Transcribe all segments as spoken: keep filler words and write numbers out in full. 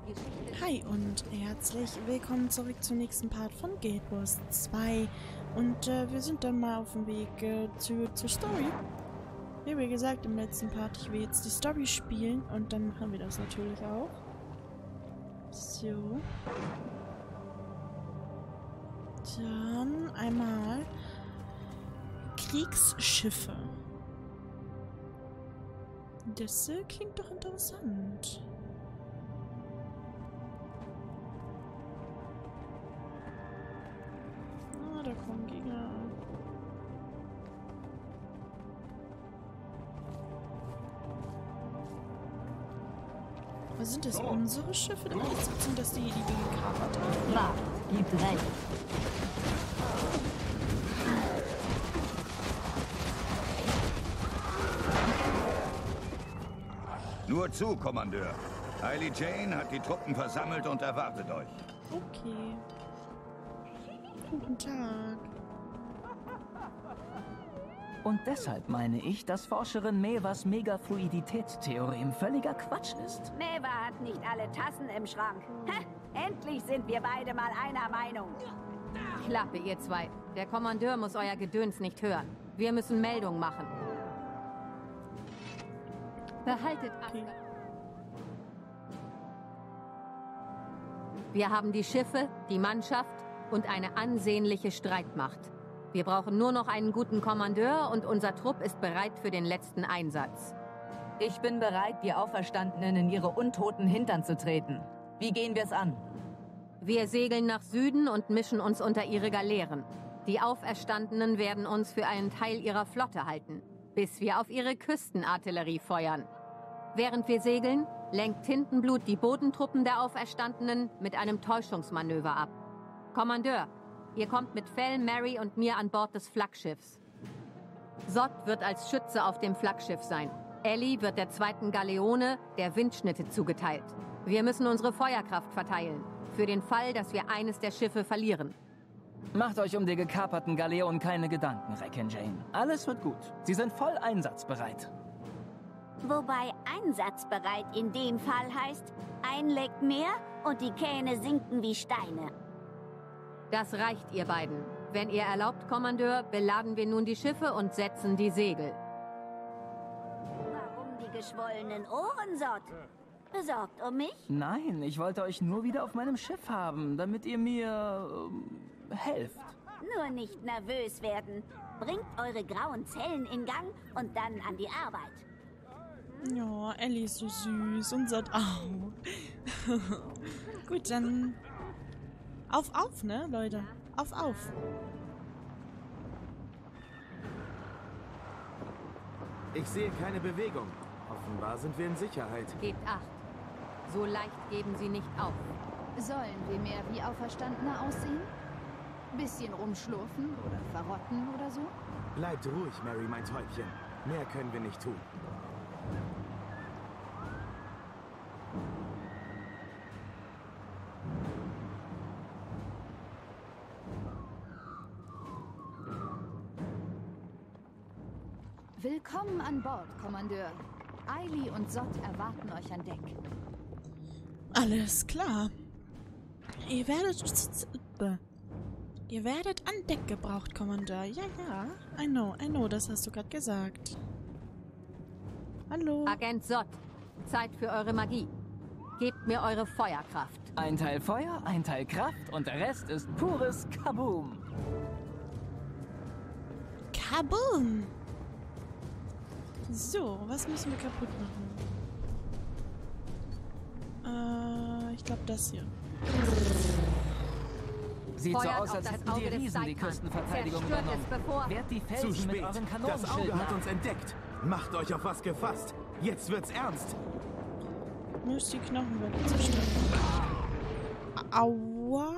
Hi und herzlich willkommen zurück zum nächsten Part von Guild Wars zwei. Und äh, wir sind dann mal auf dem Weg äh, zu, zur Story. Wie gesagt im letzten Part, ich will jetzt die Story spielen und dann machen wir das natürlich auch. So. Dann einmal Kriegsschiffe. Das äh, klingt doch interessant. Ah, da kommen Gegner. Was sind das? Unsere Schiffe? Dann sind das die, die wir gekapert haben? Ja, gibt recht. Nur zu, Kommandeur. Hailey Jane hat die Truppen versammelt und erwartet euch. Okay. Guten Tag. Und deshalb meine ich, dass Forscherin Mevas Megafluiditätstheorem völliger Quatsch ist. Meva hat nicht alle Tassen im Schrank. Ha, endlich sind wir beide mal einer Meinung. Klappe, ihr zwei. Der Kommandeur muss euer Gedöns nicht hören. Wir müssen Meldung machen. Behaltet Okay. Abstand. Wir haben die Schiffe, die Mannschaft und eine ansehnliche Streitmacht. Wir brauchen nur noch einen guten Kommandeur und unser Trupp ist bereit für den letzten Einsatz. Ich bin bereit, die Auferstandenen in ihre untoten Hintern zu treten. Wie gehen wir es an? Wir segeln nach Süden und mischen uns unter ihre Galeeren. Die Auferstandenen werden uns für einen Teil ihrer Flotte halten, bis wir auf ihre Küstenartillerie feuern. Während wir segeln, lenkt Tintenblut die Bodentruppen der Auferstandenen mit einem Täuschungsmanöver ab. Kommandeur, ihr kommt mit Fell, Mary und mir an Bord des Flaggschiffs. Sott wird als Schütze auf dem Flaggschiff sein. Ellie wird der zweiten Galeone der Windschnitte zugeteilt. Wir müssen unsere Feuerkraft verteilen, für den Fall, dass wir eines der Schiffe verlieren. Macht euch um die gekaperten Galeonen keine Gedanken, Recken Jane. Alles wird gut. Sie sind voll einsatzbereit. Wobei einsatzbereit in dem Fall heißt, ein Leck mehr und die Kähne sinken wie Steine. Das reicht, ihr beiden. Wenn ihr erlaubt, Kommandeur, beladen wir nun die Schiffe und setzen die Segel. Warum die geschwollenen Ohren, Sott? Besorgt um mich? Nein, ich wollte euch nur wieder auf meinem Schiff haben, damit ihr mir ähm, helft. Nur nicht nervös werden. Bringt eure grauen Zellen in Gang und dann an die Arbeit. Ja, Ellie ist so süß und Sott auch. Gut, dann auf, auf, ne, Leute? Auf, auf. Ich sehe keine Bewegung. Offenbar sind wir in Sicherheit. Gebt acht. So leicht geben sie nicht auf. Sollen wir mehr wie Auferstandene aussehen? Bisschen rumschlurfen oder verrotten oder so? Bleibt ruhig, Mary, mein Täubchen. Mehr können wir nicht tun. Willkommen an Bord, Kommandeur. Hailey und Sott erwarten euch an Deck. Alles klar. Ihr werdet... Ihr werdet an Deck gebraucht, Kommandeur. Ja, ja. I know, I know, das hast du gerade gesagt. Hallo. Agent Sott, Zeit für eure Magie. Gebt mir eure Feuerkraft. Ein Teil Feuer, ein Teil Kraft und der Rest ist pures Kaboom. Kaboom! So, was müssen wir kaputt machen? Äh, ich glaube das hier. Sieht so Feuert aus, auf als das hätten die Auge des Riesen die Seitmanns. Küstenverteidigung Zerstört übernommen. es, bevor... Wehrt die Zu Felsen mit spät. euren Das Kanonenschilden Auge hat ab. uns entdeckt. Macht euch auf was gefasst. Jetzt wird's ernst. Muss die Knochenwelle zerstören. Aua!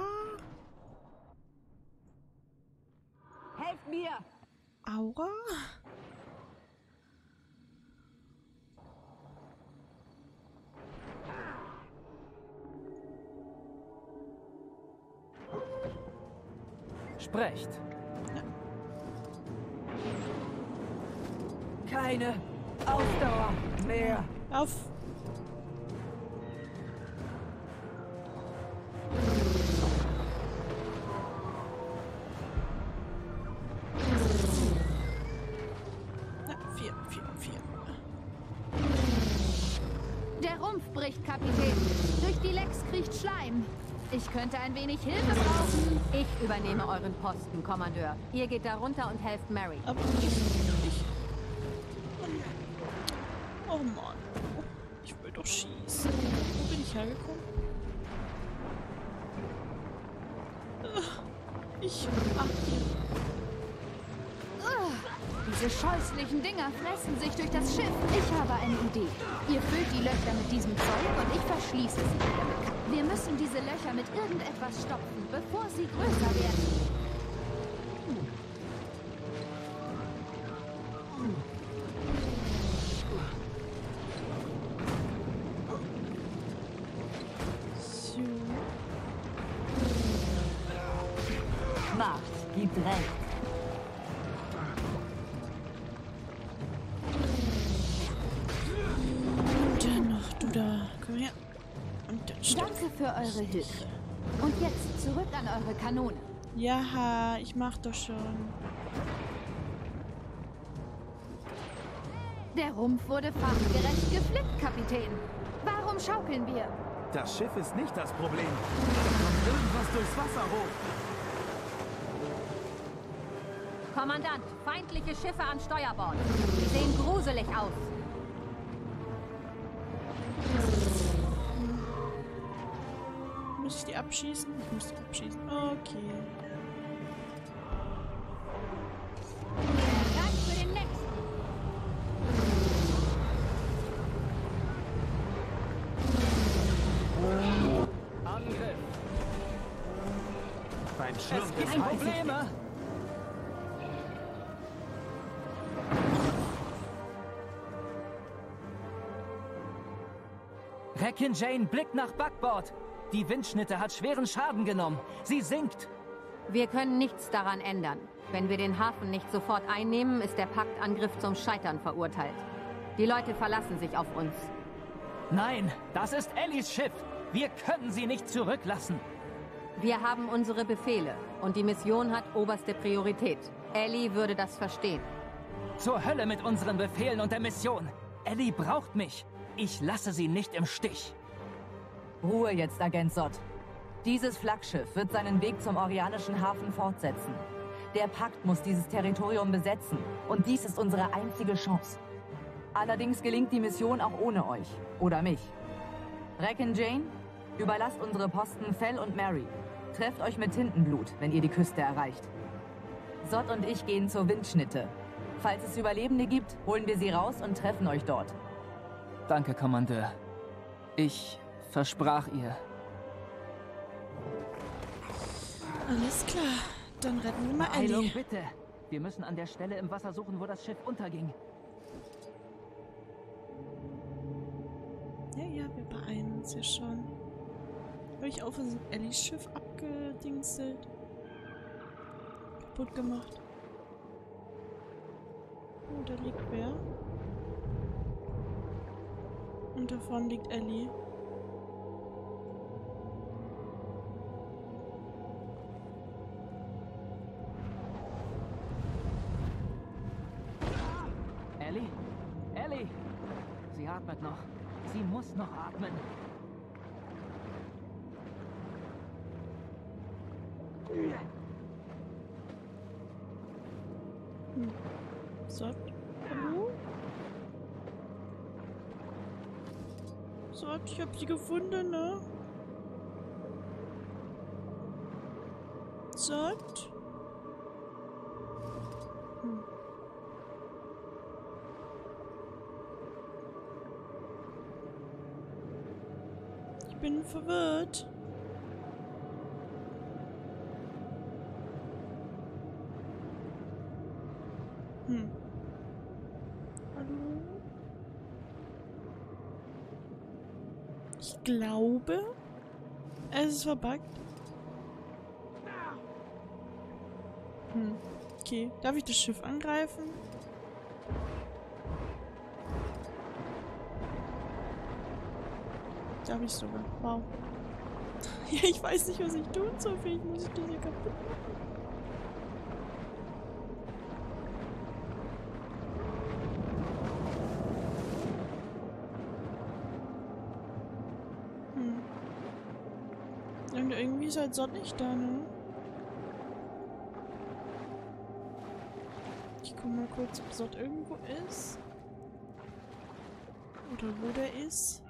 Helft mir! Aua? Sprecht. Keine Ausdauer mehr. Auf. bricht, Kapitän. Durch die Lecks kriecht Schleim. Ich könnte ein wenig Hilfe brauchen. Ich übernehme euren Posten, Kommandeur. Ihr geht da runter und helft Mary. Aber ich, ich... Oh Mann. Ich will doch schießen. Wo bin ich hergekommen? Ich... Ach, hier. Diese scheußlichen Dinger fressen sich durch das Schiff. Ich habe eine Idee. Ihr füllt die Löcher mit diesem Zeug und ich verschließe sie wieder mit Ka- Wir müssen diese Löcher mit irgendetwas stopfen, bevor sie größer werden. So. Macht, gibt recht. Dann noch du da. Komm her. Und dann stopp. Danke für eure Hilfe. Und jetzt zurück an eure Kanone. Ja, ich mach doch schon. Der Rumpf wurde fachgerecht geflippt, Kapitän. Warum schaukeln wir? Das Schiff ist nicht das Problem. Da kommt irgendwas durchs Wasser hoch. Kommandant, feindliche Schiffe an Steuerbord. Sie sehen gruselig aus. Muss ich die abschießen? Ich muss die abschießen. Okay. Bereit für den nächsten. Angriff! Beim Es Schluck gibt des heißen... Probleme! Reckon Jane blickt nach Backbord. Die Windschnitte hat schweren Schaden genommen. Sie sinkt. Wir können nichts daran ändern. Wenn wir den Hafen nicht sofort einnehmen, ist der Paktangriff zum Scheitern verurteilt. Die Leute verlassen sich auf uns. Nein, das ist Ellies Schiff. Wir können sie nicht zurücklassen. Wir haben unsere Befehle und die Mission hat oberste Priorität. Ellie würde das verstehen. Zur Hölle mit unseren Befehlen und der Mission. Ellie braucht mich. Ich lasse sie nicht im Stich. Ruhe jetzt, Agent Sott. Dieses Flaggschiff wird seinen Weg zum Orianischen Hafen fortsetzen. Der Pakt muss dieses Territorium besetzen und dies ist unsere einzige Chance. Allerdings gelingt die Mission auch ohne euch oder mich. Reckon Jane, überlasst unsere Posten Fell und Mary. Trefft euch mit Tintenblut, wenn ihr die Küste erreicht. Sott und ich gehen zur Windschnitte. Falls es Überlebende gibt, holen wir sie raus und treffen euch dort. Danke, Kommandeur. Ich versprach ihr. Alles klar. Dann retten wir mal Beeilung, Ellie. bitte. Wir müssen an der Stelle im Wasser suchen, wo das Schiff unterging. Ja, ja, wir beeilen uns ja schon. Habe ich auf Ellies Schiff abgedingselt? Kaputt gemacht. Oh, da liegt wer? Und da vorne liegt Ellie. Ellie? Ellie! Sie atmet noch. Sie muss noch atmen. Hm. Sott? Hallo? Sott, ich hab sie gefunden, ne? Sott? Hm. Ich bin verwirrt. Hm. Hallo? Ich glaube, es ist verbuggt. Hm. Okay. Darf ich das Schiff angreifen? Darf ich sogar. Wow. Ja, ich weiß nicht, was ich tun soll. Vielleicht muss ich das hier kaputt machen. Und irgendwie ist halt Sott nicht da, ne? Ich guck mal kurz, ob Sott irgendwo ist. Oder wo der ist.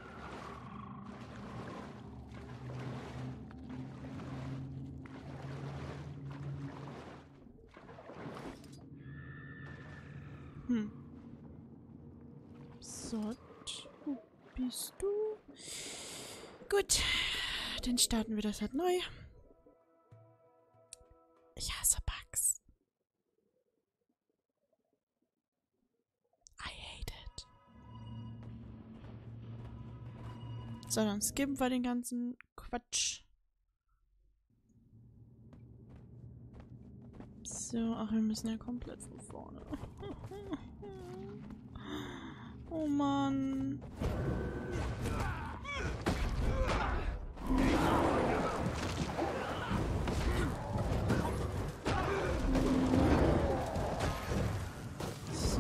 Hm. Sott, wo bist du? Gut, dann starten wir das halt neu. Ich hasse Bugs. I hate it. So, dann skippen wir den ganzen Quatsch. So, ach, wir müssen ja komplett von vorne. Oh Mann. So.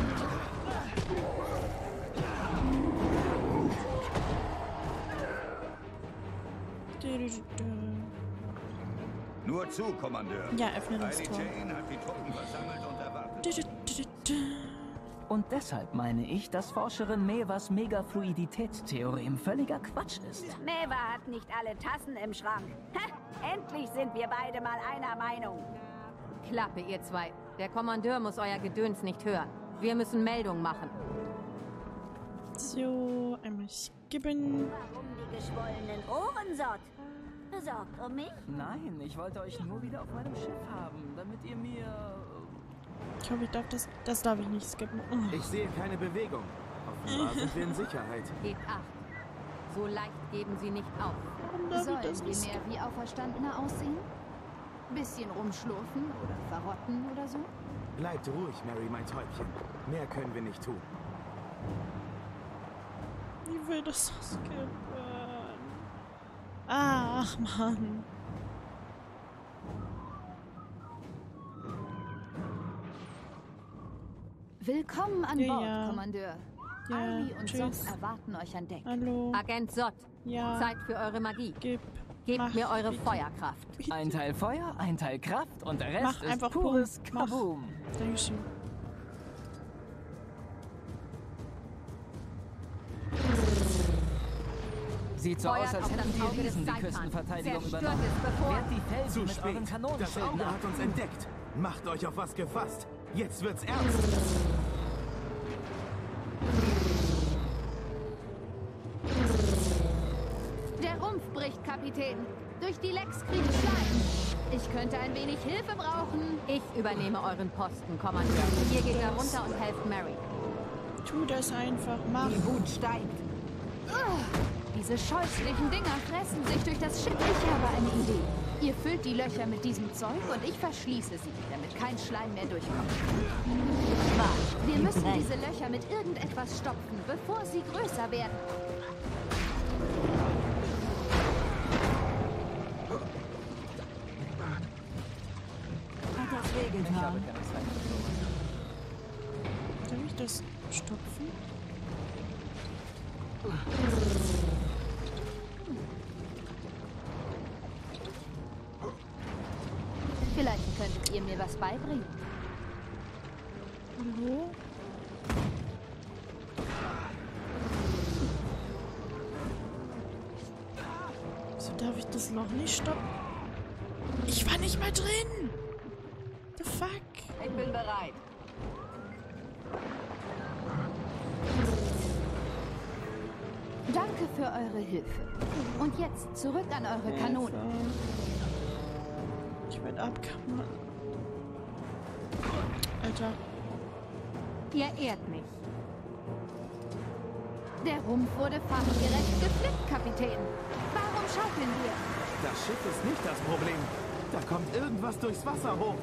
Nur zu, Kommandeur. Ja, öffne das Hailey Tor. Jane hat die Truppen versammelt und erwartet. Und deshalb meine ich, dass Forscherin Mevas Megafluiditätstheorem völliger Quatsch ist. Meva hat nicht alle Tassen im Schrank. Ha, endlich sind wir beide mal einer Meinung. Klappe, ihr zwei. Der Kommandeur muss euer Gedöns nicht hören. Wir müssen Meldung machen. So, einmal skippen. Warum die geschwollenen Ohren, Sott? Besorgt um mich? Nein, ich wollte euch nur wieder auf meinem Schiff haben, damit ihr mir... Ich hoffe, ich darf das. Das darf ich nicht skippen. Oh. Ich sehe keine Bewegung. Offenbar sind wir in Sicherheit. Gebt acht. So leicht geben sie nicht auf. Warum darf Sollen ich das wir nicht mehr skippen? wie Auferstandene aussehen? Bisschen rumschlurfen oder verrotten oder so? Bleibt ruhig, Mary, mein Täubchen. Mehr können wir nicht tun. Ich will das so skippen. Ach, Mann. Willkommen an Ja, Bord, ja. Kommandeur. Ja, Ivy und tschüss. Sott erwarten euch an Deck. Hallo. Agent Sott, Ja. Zeit für eure Magie. Gib. Gebt Mach, mir eure bitte. Feuerkraft. Ein Teil Feuer, ein Teil Kraft und der Rest Mach ist einfach pures Boom. Mach. Kaboom. Dankeschön. Sieht so aus, Feuert als auf hätten das die Auge des Riesen die Saipan. Küstenverteidigung Zerstört übernommen. es, bevor- Wehrt die Felsen Zu mit spät. euren Das Kanonenschilden Auge ab. hat uns entdeckt. Macht euch auf was gefasst. Jetzt wird's ernst. Der Rumpf bricht, Kapitän. Durch die Lecks kriegt Schleim. Ich könnte ein wenig Hilfe brauchen. Ich übernehme euren Posten, Kommandeur. Ihr geht da runter und helft Mary. Tu das einfach. Mach. Die Wut steigt. Diese scheußlichen Dinger fressen sich durch das Schiff. Ich habe eine Idee. Ihr füllt die Löcher mit diesem Zeug und ich verschließe sie, damit kein Schleim mehr durchkommt. Wir müssen diese Löcher mit irgendetwas stopfen, bevor sie größer werden. Hat das Ich habe wehgetan? keine Zeit. Darf ich das stopfen? Vielleicht könntet ihr mir was beibringen. Hallo? Wieso darf ich das noch nicht stoppen? Ich war nicht mal drin! The fuck? Ich bin bereit. Danke für eure Hilfe. Und jetzt zurück an eure Kanonen. Ich werde abkammern. Alter. Ihr ehrt mich. Der Rumpf wurde fachgerecht geflippt, Kapitän. Warum schaukeln wir? Das Schiff ist nicht das Problem. Da kommt irgendwas durchs Wasser hoch.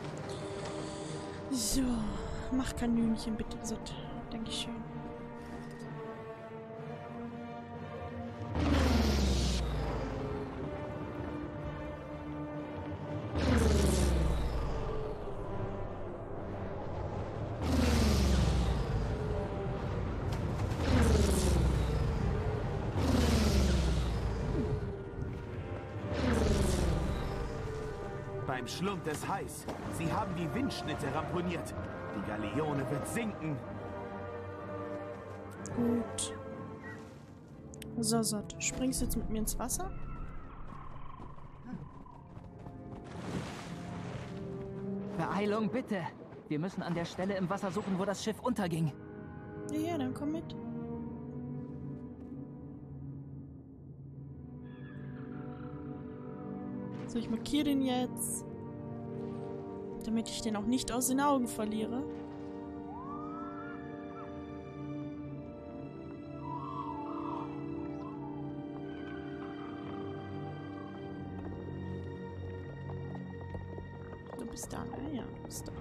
So. Mach Kanönchen bitte, Sott. Dankeschön. Beim Schlund des Hais. Sie haben die Windschnitte ramponiert. Die Galeone wird sinken. Gut. So, Sot. Springst du jetzt mit mir ins Wasser? Beeilung, bitte. Wir müssen an der Stelle im Wasser suchen, wo das Schiff unterging. Ja, ja, dann komm mit. So, ich markiere den jetzt. Damit ich den auch nicht aus den Augen verliere. Du bist da, ne? Ja, du bist da.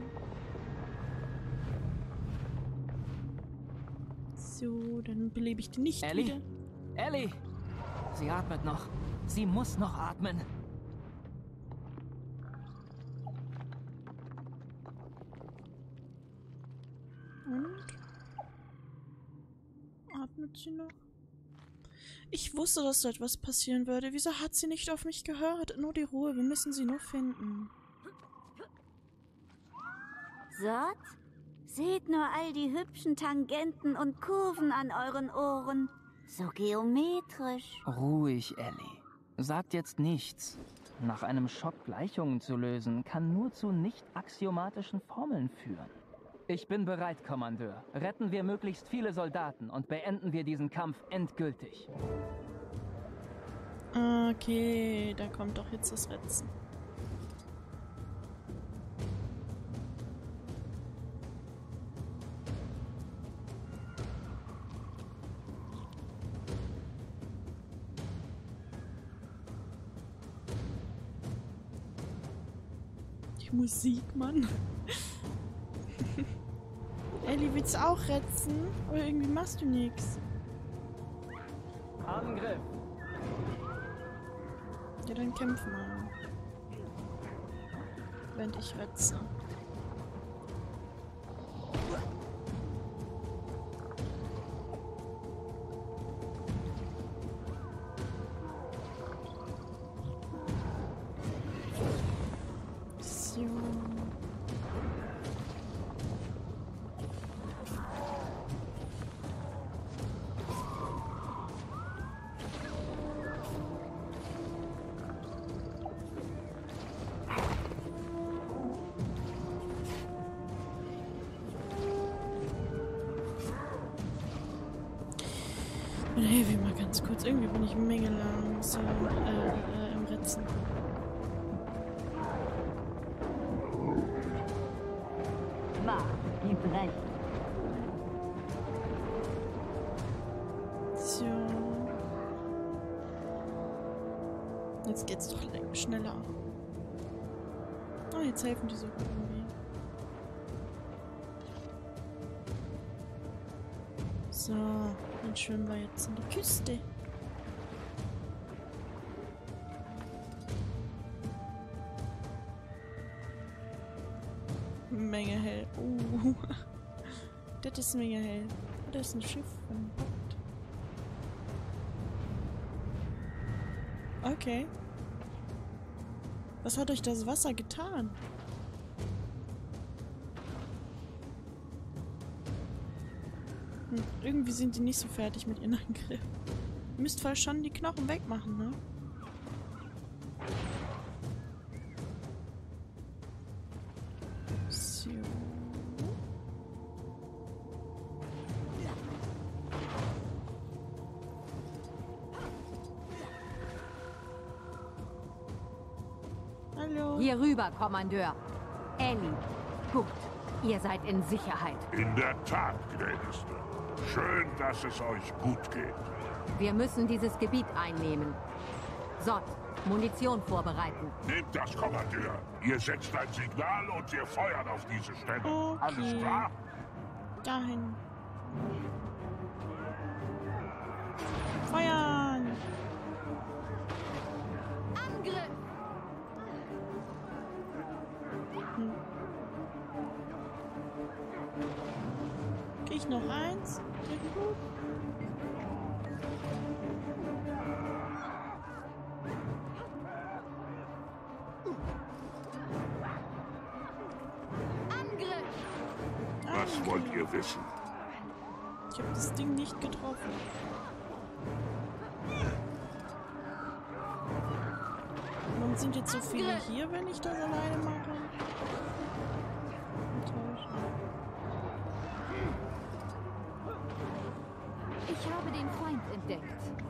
So, dann belebe ich den nicht Ellie? wieder. Ellie! Sie atmet noch. Sie muss noch atmen. Und? Atmet sie noch? Ich wusste, dass so etwas passieren würde. Wieso hat sie nicht auf mich gehört? Nur die Ruhe, wir müssen sie nur finden. Sot? Seht nur all die hübschen Tangenten und Kurven an euren Ohren. So geometrisch. Ruhig, Ellie. Sagt jetzt nichts. Nach einem Schock Gleichungen zu lösen, kann nur zu nicht axiomatischen Formeln führen. Ich bin bereit, Kommandeur. Retten wir möglichst viele Soldaten und beenden wir diesen Kampf endgültig. Okay, da kommt doch jetzt das Retzen. Die Musik, Mann. Ellie, willst du auch retzen? Oder irgendwie machst du nichts? Angriff! Ja, dann kämpf mal. Während ich retze. So. Und helfe mal ganz kurz. Irgendwie bin ich Menge lang so, äh, äh, im Ritzen. Ma, gib recht. So. Jetzt geht's doch schneller. Oh, jetzt helfen die so irgendwie. So, dann schwimmen wir jetzt an die Küste. Menge hell. Uh. Das ist mega hell. Das ist ein Schiff von Bord. Okay. Was hat euch das Wasser getan? Hm, irgendwie sind die nicht so fertig mit ihren Angriffen. Ihr müsst voll schon die Knochen wegmachen, ne? So. Hallo. Hier rüber, Kommandeur. Ellie, gut. Ihr seid in Sicherheit. In der Tat, gnädigste. Schön, dass es euch gut geht. Wir müssen dieses Gebiet einnehmen. Sot, Munition vorbereiten. Nehmt das, Kommandeur. Ihr setzt ein Signal und wir feuern auf diese Stelle. Okay. Alles klar? Dahin. Feuern! Angriff! Hm. Krieg ich noch eins? Sehr gut. Was wollt ihr wissen? Ich habe das Ding nicht getroffen. Warum sind jetzt so viele hier, wenn ich das alleine mache? Enttäuschend. Ich habe den Feind entdeckt.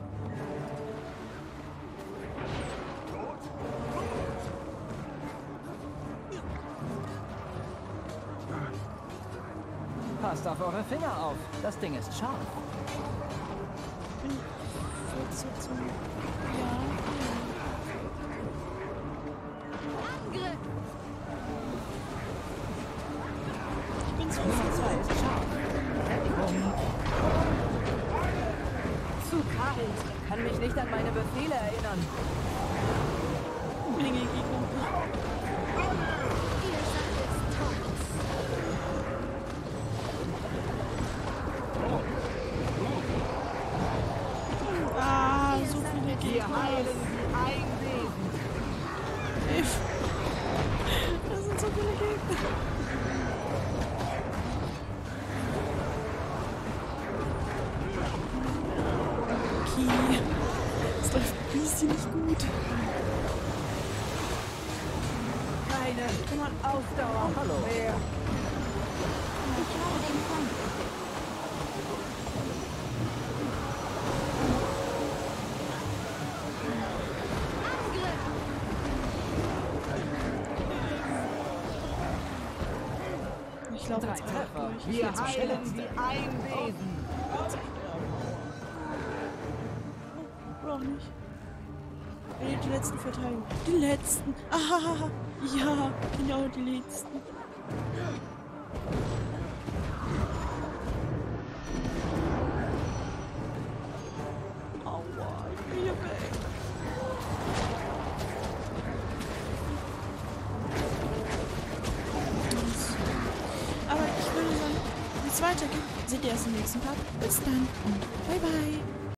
Passt auf eure Finger auf. Das Ding ist scharf. Ich bin Fortsetzung. Ja. Angriff! Ich bin so Zeit. viel Scharf. Zu kalt. Kann mich nicht an meine Befehle erinnern. Menge Gegner. Ihr seid es tot. Ah, so viele Wir Gegner. heilen wie ein Wesen. Das sind so viele Gegner. Okay. Das läuft ein bisschen nicht gut. Keine Ausdauer. Hallo. Mehr. Ich habe den Feind entdeckt. Ich glaube Drei jetzt einfach Treffer. durch. Ich Wir will zu schnell. heilen wie ein Wesen. Oder auch nicht. Nee, die letzten Verteidigung. Die letzten. Ah, ja, genau die letzten. Aua, ich bin hier weg. Aber ich würde sagen, wie es weitergeht, seht ihr erst im nächsten Part. Bis dann und bye bye.